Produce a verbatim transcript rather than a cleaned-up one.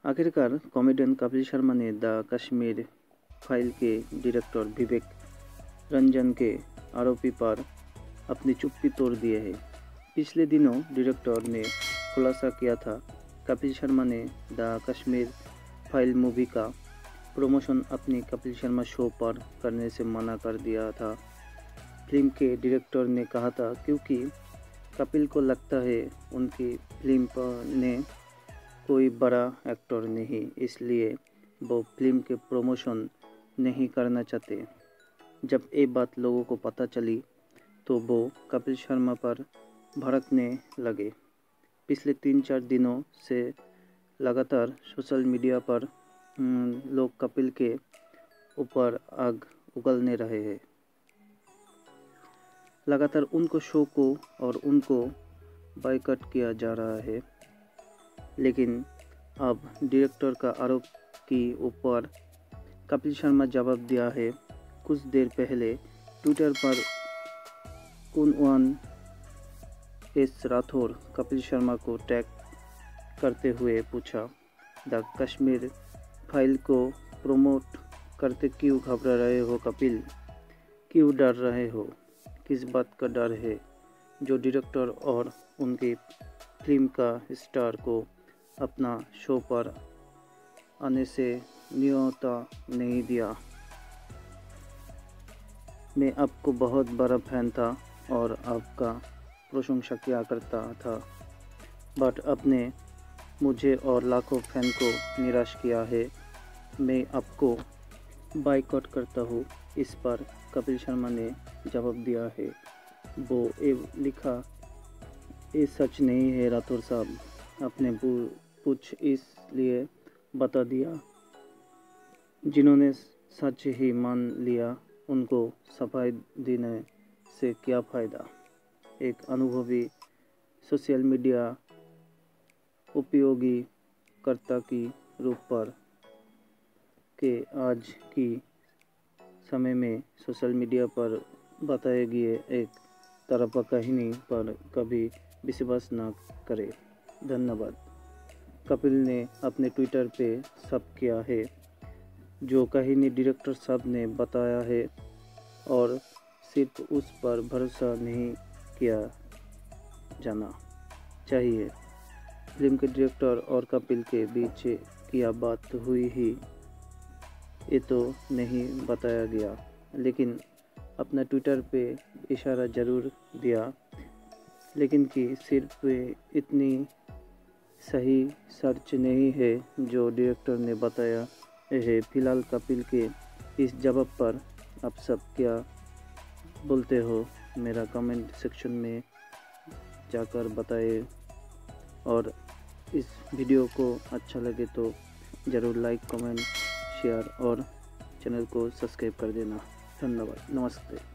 आखिरकार कॉमेडियन कपिल शर्मा ने the Kashmir file के डायरेक्टर विवेक रंजन के आरोपी पर अपनी चुप्पी तोड़ दी है। पिछले दिनों डायरेक्टर ने खुलासा किया था कपिल शर्मा ने द कश्मीर फाइल मूवी का प्रमोशन अपनी कपिल शर्मा शो पर करने से मना कर दिया था। फिल्म के डायरेक्टर ने कहा था क्योंकि कपिल को लगता है उनकी फिल्म ने कोई बड़ा एक्टर नहीं, इसलिए वो फिल्म के प्रमोशन नहीं करना चाहते। जब ये बात लोगों को पता चली तो वो कपिल शर्मा पर भड़कने लगे। पिछले तीन चार दिनों से लगातार सोशल मीडिया पर लोग कपिल के ऊपर आग उगलने रहे हैं। लगातार उनको शो को और उनको बायकॉट किया जा रहा है, लेकिन अब डायरेक्टर का आरोप के ऊपर कपिल शर्मा जवाब दिया है। कुछ देर पहले ट्विटर पर कुनवन एस राठौर कपिल शर्मा को टैग करते हुए पूछा, द कश्मीर फाइल को प्रमोट करते क्यों घबरा रहे हो कपिल? क्यों डर रहे हो? किस बात का डर है जो डायरेक्टर और उनकी फिल्म का स्टार को अपना शो पर आने से न्योता नहीं दिया? मैं आपको बहुत बड़ा फैन था और आपका प्रशंसा किया करता था, बट आपने मुझे और लाखों फैन को निराश किया है। मैं आपको बायकॉट करता हूँ। इस पर कपिल शर्मा ने जवाब दिया है। वो ये लिखा, ये सच नहीं है राठौर साहब, आपने कुछ इसलिए बता दिया। जिन्होंने सच ही मान लिया उनको सफाई देने से क्या फ़ायदा। एक अनुभवी सोशल मीडिया उपयोगीकर्ता की रूप पर के आज की समय में सोशल मीडिया पर बताए गए एक तरफा कहानी पर कभी विश्वास न करें। धन्यवाद। कपिल ने अपने ट्विटर पे सब किया है जो कहानी डायरेक्टर साहब ने बताया है और सिर्फ उस पर भरोसा नहीं किया जाना चाहिए। फिल्म के डायरेक्टर और कपिल के बीच क्या बात हुई ही ये तो नहीं बताया गया, लेकिन अपना ट्विटर पे इशारा ज़रूर दिया, लेकिन कि सिर्फ इतनी सही सर्च नहीं है जो डायरेक्टर ने बताया है। फिलहाल कपिल के इस जवाब पर आप सब क्या बोलते हो मेरा कमेंट सेक्शन में जाकर बताएं, और इस वीडियो को अच्छा लगे तो ज़रूर लाइक, कमेंट, शेयर और चैनल को सब्सक्राइब कर देना। धन्यवाद। नमस्ते।